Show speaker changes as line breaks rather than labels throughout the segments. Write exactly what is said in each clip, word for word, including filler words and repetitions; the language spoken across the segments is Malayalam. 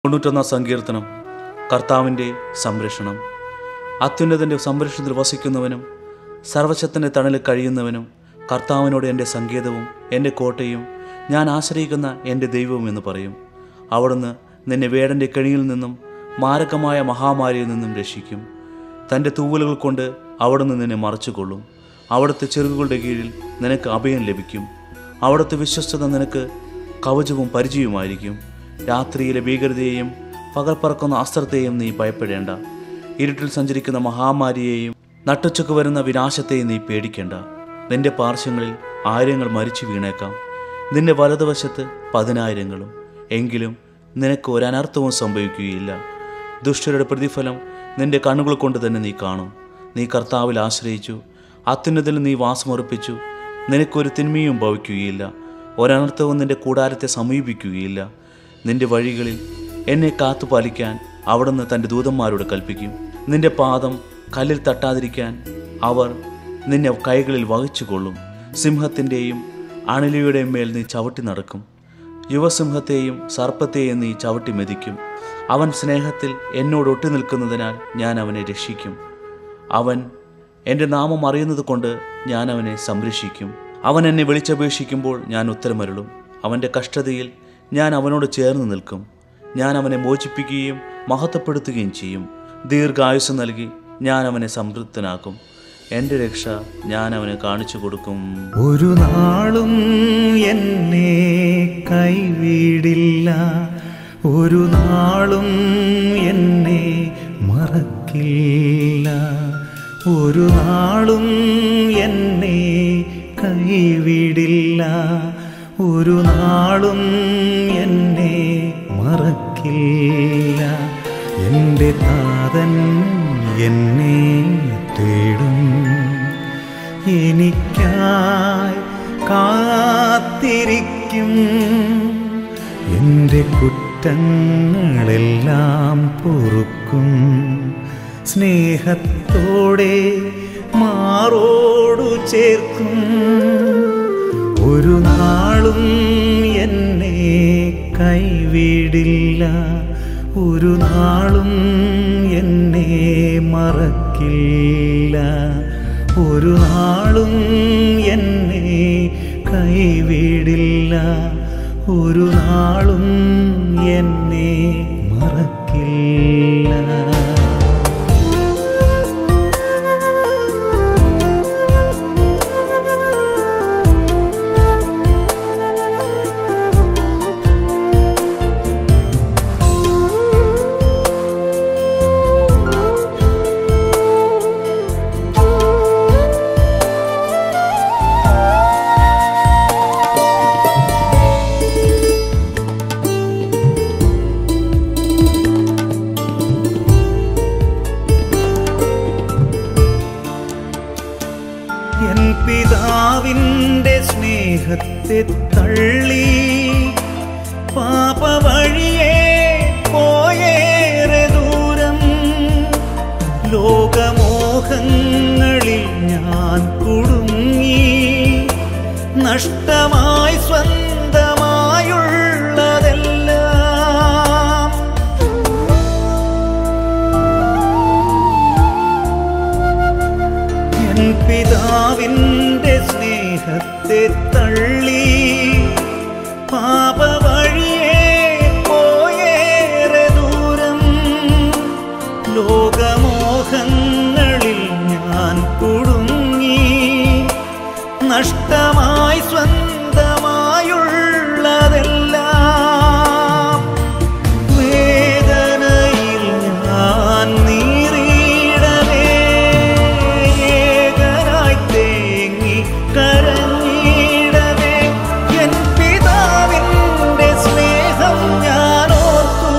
തൊണ്ണൂറ്റൊന്നാം സങ്കീർത്തനം. കർത്താവിൻ്റെ സംരക്ഷണം. അത്യുന്നതൻ്റെ സംരക്ഷണത്തിൽ വസിക്കുന്നവനും സർവശക്തൻ്റെ തണലിൽ കഴിയുന്നവനും കർത്താവിനോട് എൻ്റെ സങ്കേതവും എൻ്റെ കോട്ടയും ഞാൻ ആശ്രയിക്കുന്ന എൻ്റെ ദൈവവും എന്ന് പറയും. അവിടുന്ന് നിന്നെ വേടൻ്റെ കെണിയിൽ നിന്നും മാരകമായ മഹാമാരിയിൽ നിന്നും രക്ഷിക്കും. തൻ്റെ തൂവലുകൾ കൊണ്ട് അവിടുന്ന് നിന്നെ മറച്ചുകൊള്ളും. അവിടുത്തെ ചെറുകുകളുടെ കീഴിൽ നിനക്ക് അഭയം ലഭിക്കും. അവിടുത്തെ വിശ്വസ്തത നിനക്ക് കവചവും പരിചയവുമായിരിക്കും. രാത്രിയിലെ ഭീകരതയെയും പകൽ പറക്കുന്ന അസ്ത്രത്തെയും നീ ഭയപ്പെടേണ്ട. ഇരുട്ടിൽ സഞ്ചരിക്കുന്ന മഹാമാരിയെയും നട്ടുച്ചക്ക് വരുന്ന വിനാശത്തെയും നീ പേടിക്കേണ്ട. നിന്റെ പാർശ്വങ്ങളിൽ ആയിരങ്ങൾ മരിച്ചു വീണേക്കാം, നിന്റെ വലതുവശത്ത് പതിനായിരങ്ങളും. എങ്കിലും നിനക്ക് ഒരനർത്ഥവും സംഭവിക്കുകയില്ല. ദുഷ്ടരുടെ പ്രതിഫലം നിന്റെ കണ്ണുകൾ കൊണ്ട് തന്നെ നീ കാണും. നീ കർത്താവിൽ ആശ്രയിച്ചു, അത്യുന്നതിൽ നീ വാസമുറപ്പിച്ചു. നിനക്കൊരു തിന്മയും ഭവിക്കുകയില്ല, ഒരനർത്ഥവും നിന്റെ കൂടാരത്തെ സമീപിക്കുകയില്ല. നിന്റെ വഴികളിൽ എന്നെ കാത്തുപാലിക്കാൻ അവിടുന്ന് തൻ്റെ ദൂതന്മാരോട് കൽപ്പിക്കും. നിന്റെ പാദം കല്ലിൽ തട്ടാതിരിക്കാൻ അവർ നിന്നെ കൈകളിൽ വഹിച്ചുകൊള്ളും. സിംഹത്തിൻ്റെയും അണിലിയുടെയും മേൽ നീ ചവിട്ടി നടക്കും. യുവസിംഹത്തെയും സർപ്പത്തെയും നീ ചവിട്ടി മെതിക്കും. അവൻ സ്നേഹത്തിൽ എന്നോട് ഒട്ടി നിൽക്കുന്നതിനാൽ ഞാൻ അവനെ രക്ഷിക്കും. അവൻ എൻ്റെ നാമം അറിയുന്നത് കൊണ്ട് ഞാൻ അവനെ സംരക്ഷിക്കും. അവൻ എന്നെ വിളിച്ചപേക്ഷിക്കുമ്പോൾ ഞാൻ ഉത്തരമരുളും. അവൻ്റെ കഷ്ടതയിൽ ഞാൻ അവനോട് ചേർന്ന് നിൽക്കും. ഞാൻ അവനെ മോചിപ്പിക്കുകയും മഹത്വപ്പെടുത്തുകയും ചെയ്യും. ദീർഘായുസ് നൽകി ഞാൻ അവനെ സംതൃപ്തനാക്കും. എൻ്റെ രക്ഷ ഞാൻ അവനെ കാണിച്ചു കൊടുക്കും.
ഒരു നാളും എന്നെ കൈവിടില്ല, ഒരു നാളും എന്നെ മറക്കില്ല. ഒരു നാളും എന്നെ കൈവിടില്ല, ഒരു നാളും എന്നെ മറക്കില്ല. എൻ്റെ താതൻ എന്നെ തേടും, എനിക്കായി കാത്തിരിക്കും. എൻ്റെ കുറ്റങ്ങളെല്ലാം പൊറുക്കും, സ്നേഹത്തോടെ മാറോടു ചേർക്കും. ഒരു നാളും എന്നെ കൈവിടില്ല, ഒരു നാളും എന്നെ മറക്കില്ല. ഒരു നാളും എന്നെ കൈവിടില്ല, ഒരു നാളും എന്നെ മറക്കില്ല. എൻ പിതാവിൻ്റെ സ്നേഹത്തെ തള്ളി പാപവഴിയെ പോയേറെ ദൂരം. ലോകമോഹങ്ങളിൽ ഞാൻ കുടുങ്ങി, നഷ്ടമായി സ്വന്തമായുള്ളതെല്ലാം. എൻ പിതാവിൻ്റെ സ്നേഹത്തെ തള്ളി പാപവഴിയെ പോയേറെ ദൂരം. ലോകമോഹങ്ങളിൽ ഞാൻ കുടുങ്ങി, നഷ്ടമായി സ്വന്തമായുള്ളതെല്ലാം. വേദനയിൽ ഞാൻ നീറിയിടവേ, ഏകനായി തേങ്ങി കരഞ്ഞിടവേ, എൻ പിതാവിൻ്റെ സ്നേഹം ഞാൻ ഓർത്തു.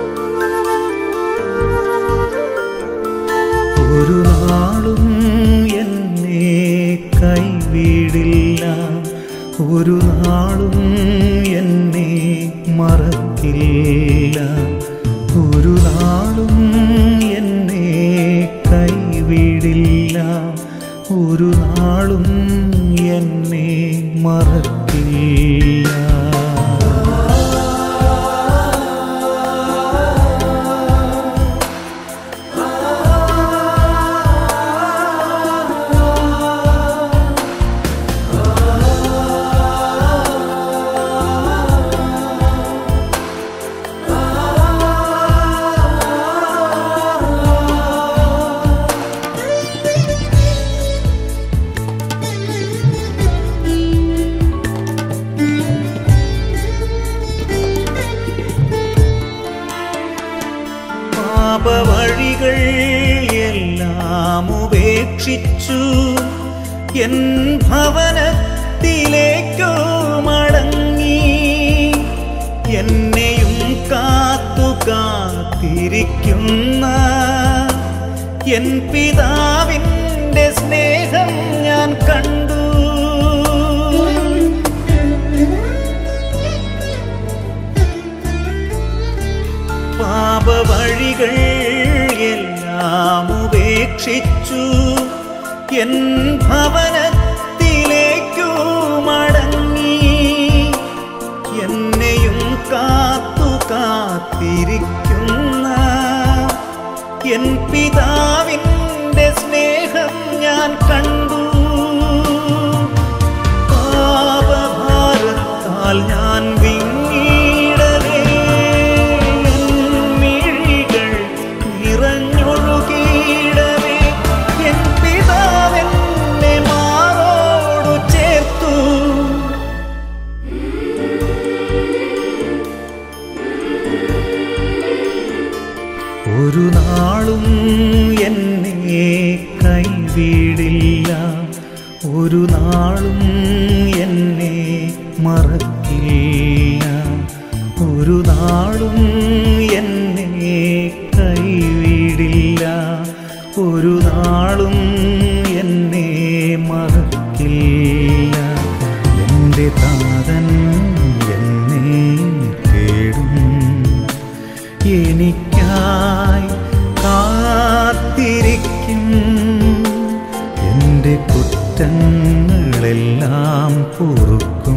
ഒരു നാളും ഉപേക്ഷിച്ചു എൻ ഭവനത്തിലേക്കു മടങ്ങി. എന്നെയും കാത്തു കാത്തിരിക്കുന്ന എൻ പിതാവിൻ്റെ സ്നേഹം ഞാൻ കണ്ടു. പാപവഴികൾ എല്ലാം ഉപേക്ഷിച്ചു എൻ ഭവനത്തിലേക്കു മടങ്ങി. എന്നെയും കാത്തു കാത്തിരിക്കുന്ന എൻ പിതാവിൻ്റെ സ്നേഹം ഞാൻ കണ്ടു. പാപഭാരത്താൽ ഞാൻ വിങ്ങിടവേ മിഴികൾ നിറഞ്ഞൊഴുകിയിടവേ എൻ പിതാവെന്നെ മാറോടു ചേർത്തു. ഒരു നാളും എന്നെ കൈവിടില്ല, ഒരു നാളും എന്നെ മറക്കില്ല, ഒരു നാളും എന്നെ കൈവിടില്ല, ഒരു നാളും എന്നെ മറക്കില്ല. എൻ്റെ താതൻ എന്നെ തേടും, എനിക്കായി കാത്തിരിക്കും. എൻ്റെ കുറ്റങ്ങളെല്ലാം പൊറുക്കും,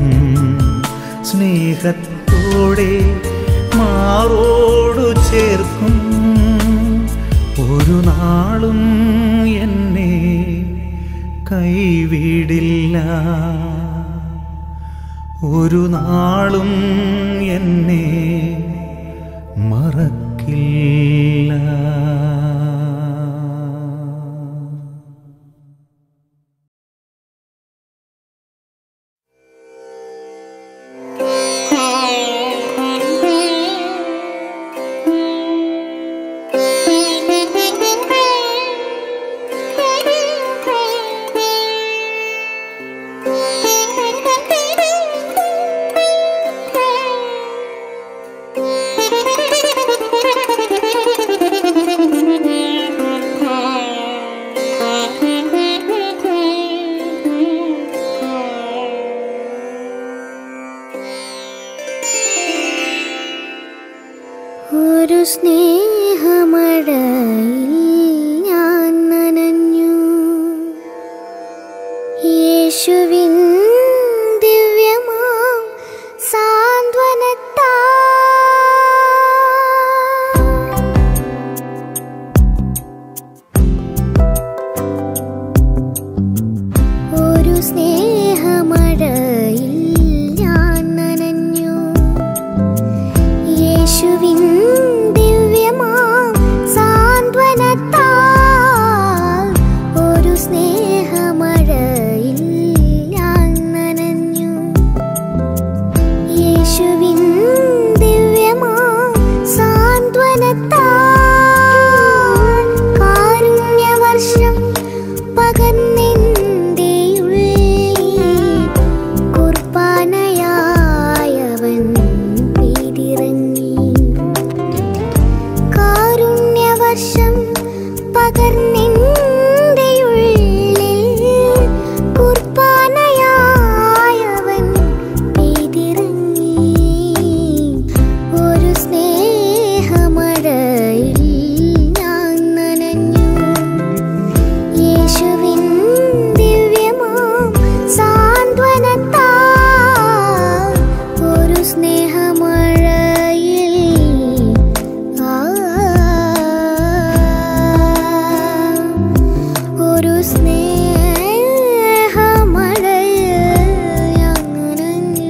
സ്നേഹത്തോടെ മാറോടു ചേർക്കും. ഒരു നാളും എന്നെ കൈവിടില്ല, ഒരു നാളും എന്നെ മറക്കില്ല.
ഒരു സ്നേഹമഴയിൽ ഞാൻ നനഞ്ഞു, യേശുവിൻ ദിവ്യമാം സാന്ത്വനത്താൽ. ഒരു സ്നേഹമഴയിൽ ഞാൻ നനഞ്ഞു, യേശുവിൻ ദിവ്യമാം സാന്ത്വനത്താൽ. ഒരു സ്നേഹമഴയിൽ ഞാൻ നനഞ്ഞു, യേശുവിൻ ദിവ്യമാം സാന്ത്വനത്താൽ. കാരുണ്യവർഷം പകർന്നെൻ്റെ ഉള്ളിൽ, കുർബാനയായവൻ പെയ്തിറങ്ങി. കാരുണ്യവർഷം പകർന്നെൻ്റെ ഉള്ളിൽ, കുർബാനയായവൻ പെയ്തിറങ്ങി. ഒരു സ്നേഹമഴയിൽ ഞാൻ നനഞ്ഞു, യേശുവിൻ ദിവ്യമാം സാന്ത്വനത്താൽ. ഒരു സ്നേഹമഴയിൽ ആ ഒരു സ്നേഹമഴയിൽ ഞാൻ നനഞ്ഞു.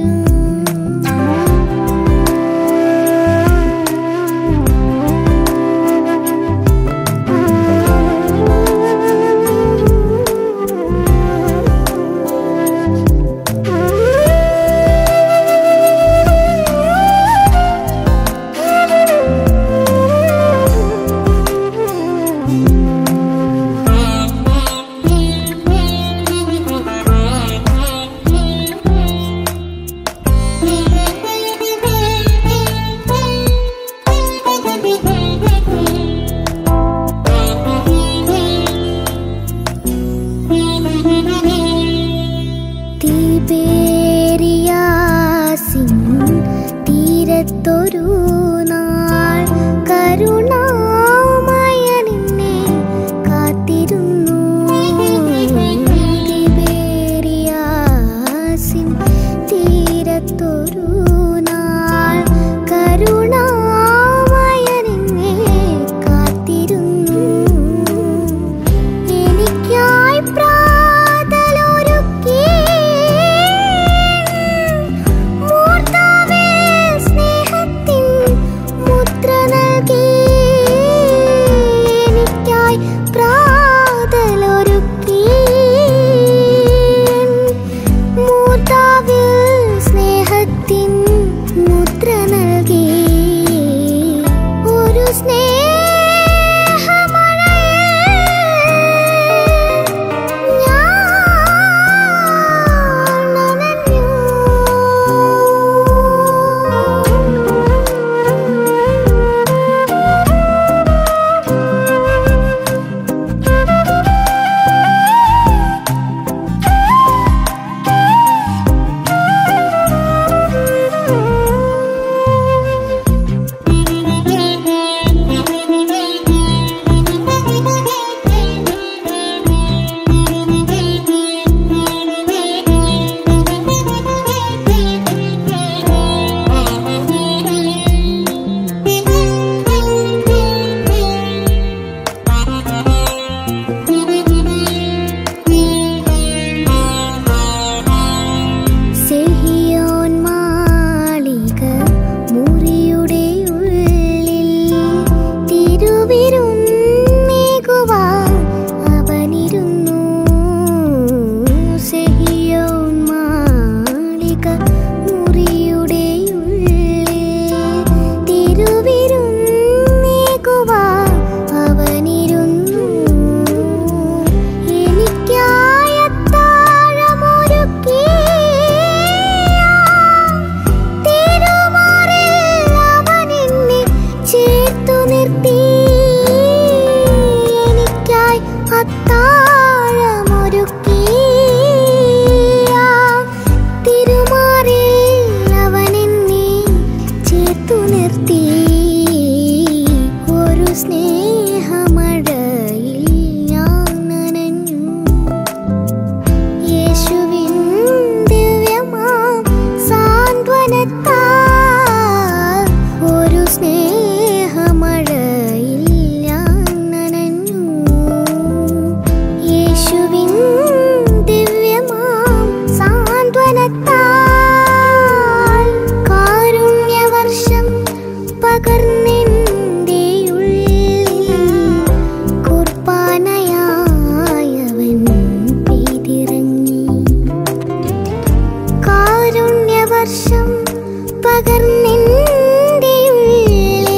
പകർന്നെൻ്റെ ഉള്ളിൽ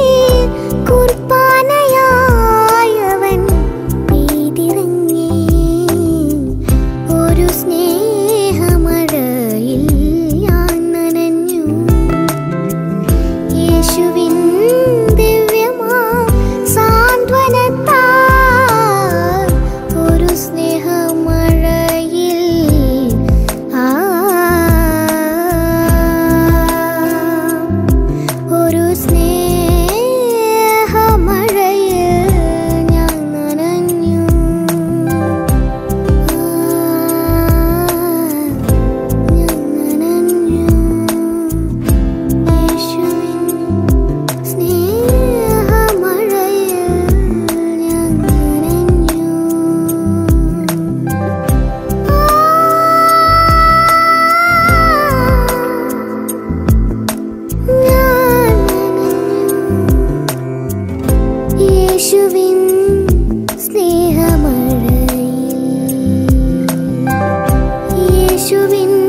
കുർബാനയായവൻ പെയ്തിറങ്ങി. ഒരു സ്നേഹമഴയിൽ ഞാൻ നനഞ്ഞു. യേശുവിൻ ദിവ്യമാ സാന്ത്വനത്താൽ ഒരു സ്നേഹമഴയിൽ ആ ഒരു സ്നേഹമഴയിൽ ഞാൻ നനഞ്ഞു. ഞാൻ നനഞ്ഞു. യേശുവിൻ സ്നേഹമഴയിൽ ഞാൻ നനഞ്ഞു. ഞാൻ നനഞ്ഞു. യേശുവിൻ സ്നേഹമഴയിൽ. യേശുവിൻ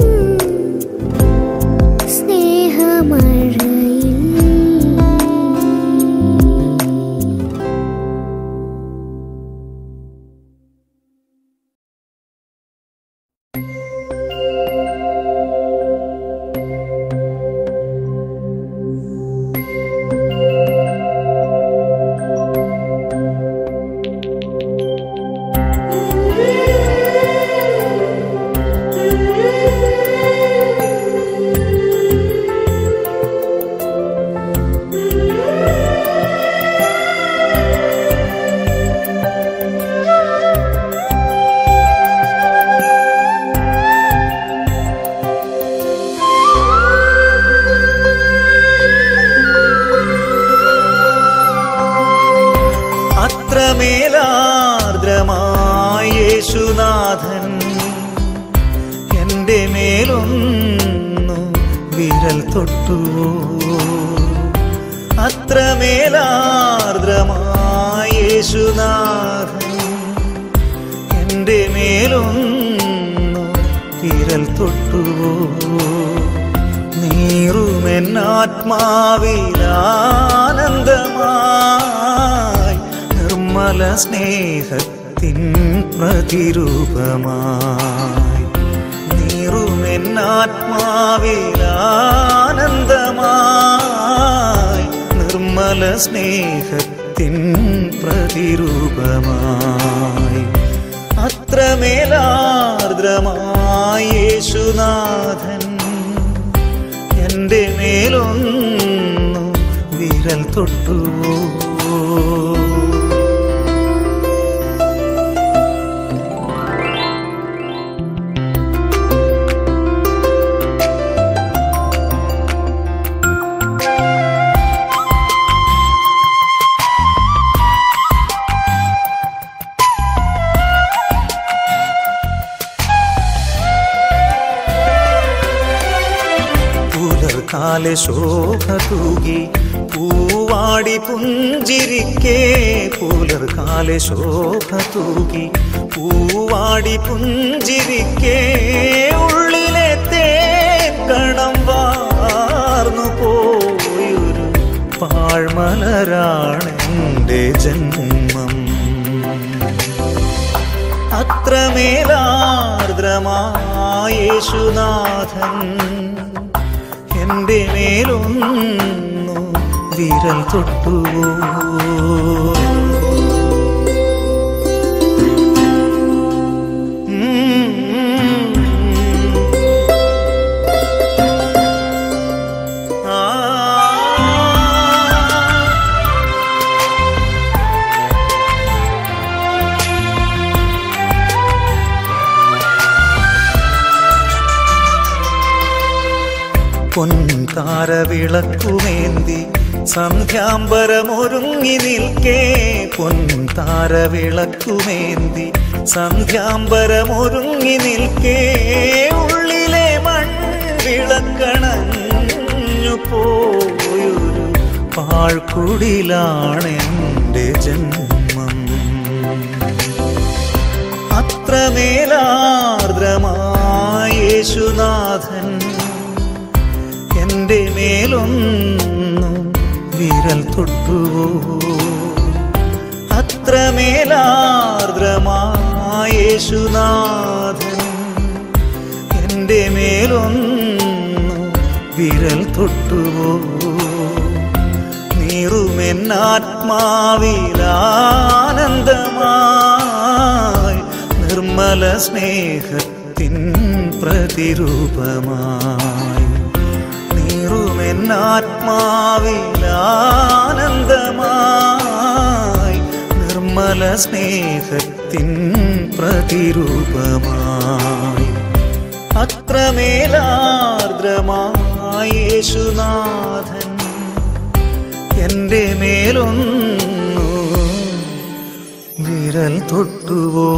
സ്നേഹമഴയിൽ.
അത്രമേലാർദ്രമായ യേശുനാഥൻ എൻ്റെ മേലൊന്നു വിരൽ തൊട്ടുവോ. അത്രമേലാർദ്രമായ യേശുനാഥൻ എൻ്റെ മേലൊന്നു വിരൽ തൊട്ടുവോ. നീറുമെന്നാത്മാവിലാനന്ദമായി നിർമ്മല സ്നേഹത്തിൻ പ്രതിരൂപമായി. നീറുമെന്നാത്മാവിലാനന്ദമായി നിർമ്മല സ്നേഹത്തിൻ പ്രതിരൂപമായി. അത്രമേലാർദ്രമായ യേശുനാഥൻ എൻ്റെ മേലൊന്നു വിരൽ തൊട്ടുവോ. പുലർക്കാലെ ശോഭ തൂകി പൂവാടി പുഞ്ചിരിക്കേ. പുലർക്കാലെ ശോഭ തൂകി പൂവാടി പുഞ്ചിരിക്കേ. ഉള്ളിലെ തേക്കണം വാർന്നു പോയൊരു പാഴ്മലരാണെൻ്റെ ജന്മം. അത്രമേലാർദ്രമായ യേശുനാഥൻ എൻ്റെ മേലൊന്നു വിരൽ തൊട്ടുവോ. പൊൻതാരവിളക്കുമേന്തി സന്ധ്യാംബരമൊരുങ്ങി നിൽക്കേ. പൊൻതാരവിളക്കുമേന്തി സന്ധ്യാംബരമൊരുങ്ങി നിൽക്കേ. ഉള്ളിലെ മൺവിളക്കണഞ്ഞു പോയൊരു പാഴ്ക്കുടിലാണെൻ്റെ ജന്മം. അത്രമേലാർദ്രമായ യേശുനാഥൻ എൻ്റെ മേലൊന്നു വിരൽ തൊട്ടുവോ? അത്രമേലാർദ്രമായ യേശുനാഥൻ എൻ്റെ മേലൊന്നു വിരൽ തൊട്ടുവോ? നീറുമെന്നാത്മാവിലാനന്ദമായി നിർമ്മല സ്നേഹത്തിൻ പ്രതിരൂപമായി. നീറുമെന്നാത്മാവിലാനന്ദമായി നിർമ്മല സ്നേഹത്തിൻ പ്രതിരൂപമായി. അത്രമേലാർദ്രമായ യേശുനാഥൻ എൻ്റെ മേലൊന്നു വിരൽ തൊട്ടുവോ?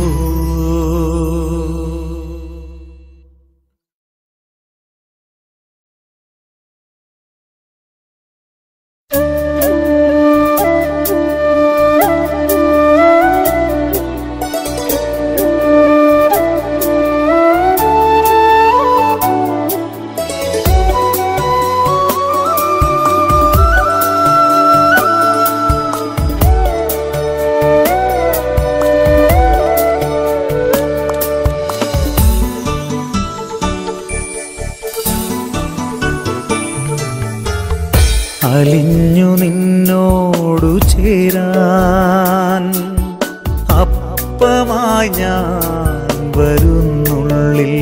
അലിഞ്ഞു നിന്നോടു ചേരാൻ അപ്പമായി ഞാൻ വരുന്നുള്ളിൽ.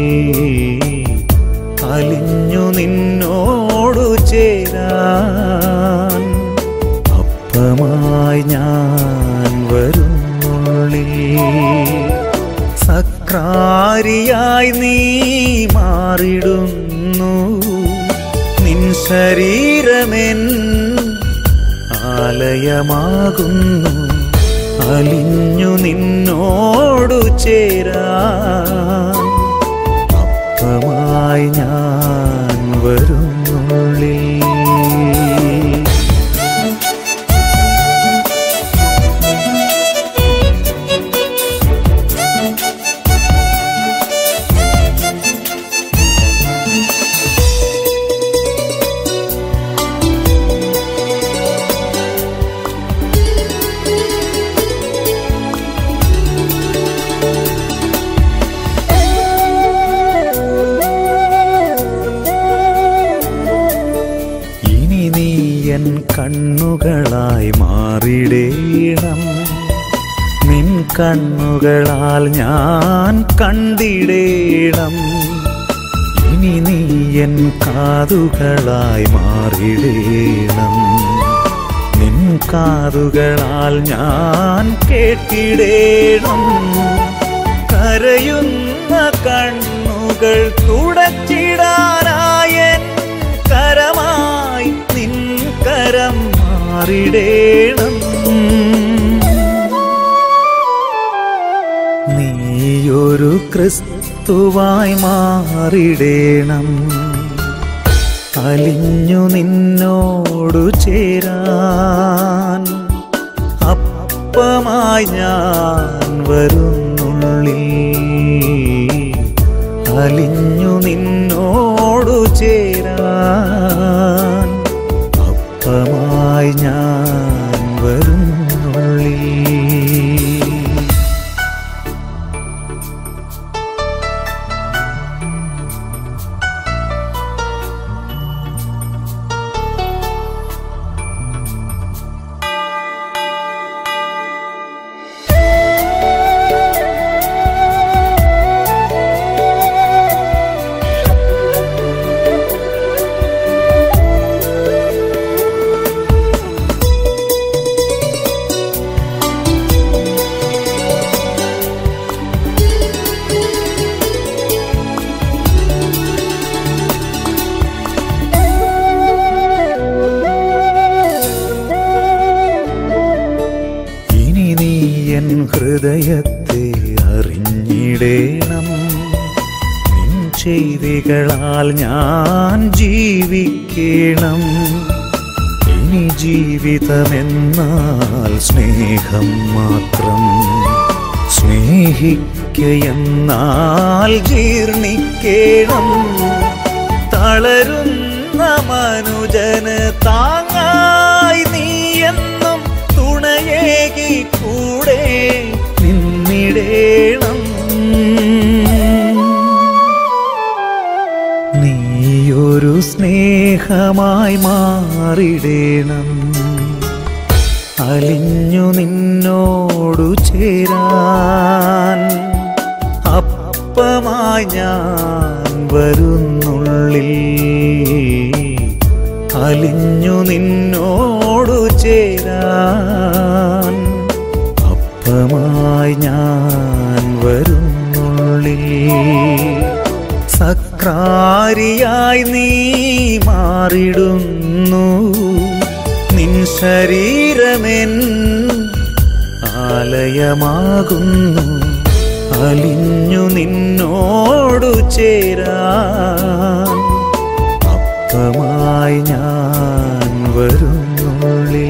അലിഞ്ഞു നിന്നോടു ചേരാൻ അപ്പമായി ഞാൻ വരുന്നുള്ളിൽ. സക്രാരിയായി നീ മാറിടുന്നു, നിൻ ശരീരമെൻ ആലയമാകുന്നു. അലിഞ്ഞു നിന്നോടു ചേരാൻ അപ്പമായി ഞാൻ വരുന്നുള്ളിൽ. കണ്ണുകളായി മാറിടേണം, നിൻ കണ്ണുകളാൽ ഞാൻ കണ്ടിടേണം. ഇനി നീ എൻ കാതുകളായി മാറിടേണം, നിൻ കാതുകളാൽ ഞാൻ കേട്ടിടേണം. കരയുന്ന കണ്ണുകൾ തുടച്ചിടാനായൻ കരമായി നിൻ കരം മാറിടേണം. നീയൊരു ക്രിസ്തുവായി മാറിടേണം. അലിഞ്ഞു നിന്നോടു ചേരാൻ അപ്പമായി ഞാൻ വരുന്നുള്ളിൽ. അലിഞ്ഞു നിന്നോടു ചേരാൻ അപ്പമായി ഞാൻ വരുന്നുള്ളിൽ. ഹൃദയത്തെ അറിഞ്ഞിടേണം, നിൻ ചെയ്തികളാൽ ഞാൻ ജീവിക്കണം. ഇനി ജീവിതമെന്നാൽ സ്നേഹം മാത്രം, സ്നേഹിക്കയെന്നാൽ ജീർണിക്കണം. തളരുന്ന മനുജന് താങ്ങായി നീ എന്നും തുണയേകി കൂടെ നിന്നിടേണം. നീയൊരു സ്നേഹമായി മാറിടേണം. അലിഞ്ഞു നിന്നോടു ചേരാൻ അപ്പമായി ഞാൻ വരുന്നുള്ളിൽ. അലിഞ്ഞു നിന്നോടു ചേരാൻ അപ്പമായി ഞാൻ വരുന്നുള്ളിൽ. സക്രാരിയായി നീ മാറിടുന്നു. നിൻ ശരീരമെൻ ആലയമാകുന്നു. അലിഞ്ഞു നിന്നോടു ചേരാൻ അപ്പമായി ഞാൻ വരുന്നുള്ളിൽ.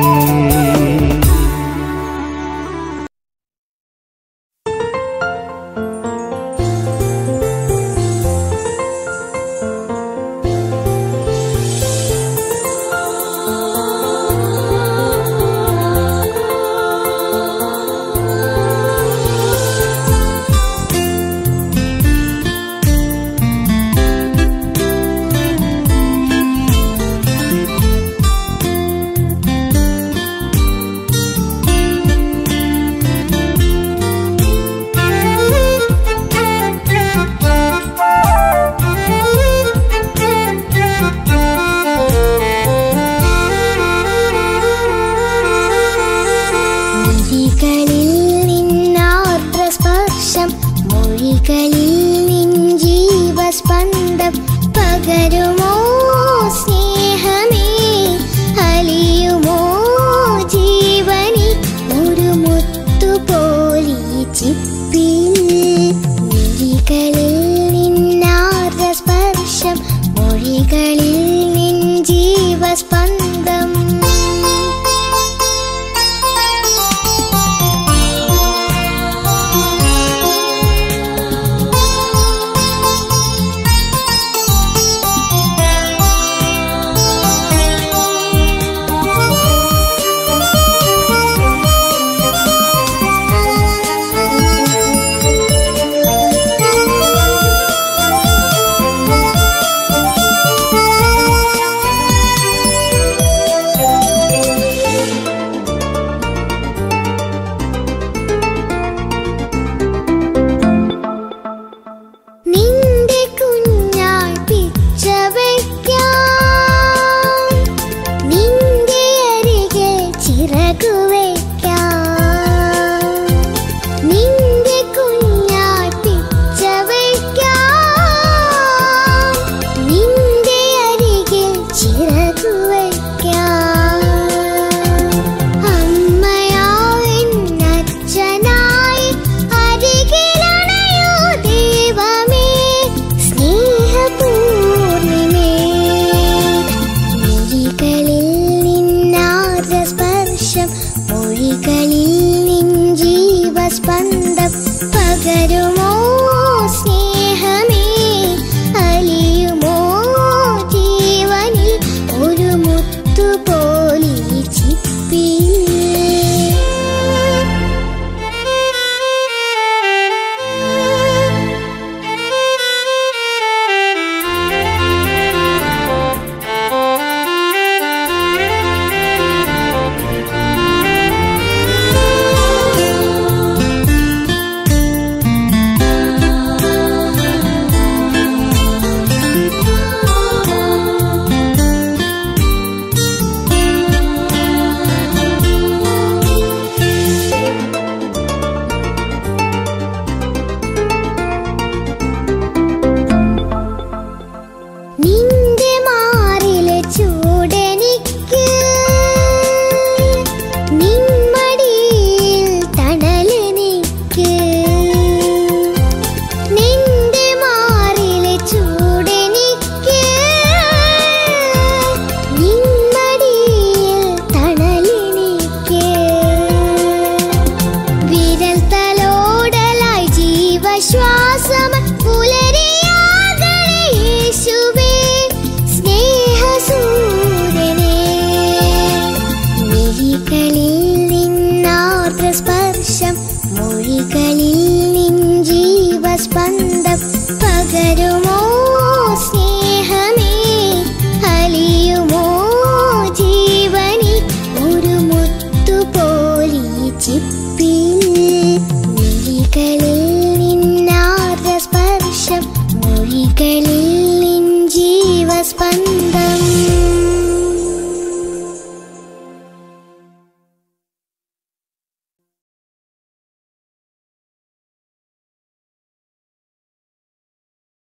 പകരുമോ സ്നേഹമേ, അലിയുമോ ജീവനി, ഒരു മുത്തുപോലി ചിപ്പിൽ. മിഴികളിൽ നിന്നാർദ്ര സ്പർശം, മൊഴികളിൽ നിൻ ജീവസ്പന്ദം.